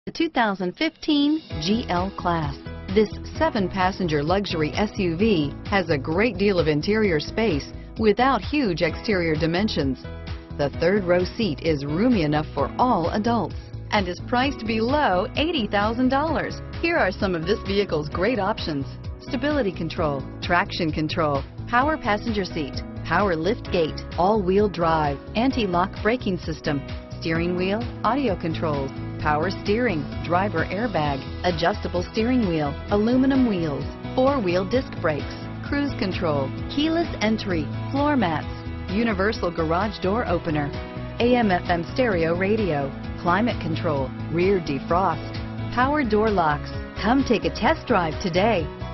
The 2015 GL Class. This 7-passenger luxury SUV has a great deal of interior space without huge exterior dimensions. The third row seat is roomy enough for all adults and is priced below $80,000. Here are some of this vehicle's great options: stability control, traction control, power passenger seat, power lift gate, all-wheel drive, anti-lock braking system, steering wheel audio controls, power steering, driver airbag, adjustable steering wheel, aluminum wheels, 4-wheel disc brakes, cruise control, keyless entry, floor mats, universal garage door opener, AM/FM stereo radio, climate control, rear defrost, power door locks. Come take a test drive today.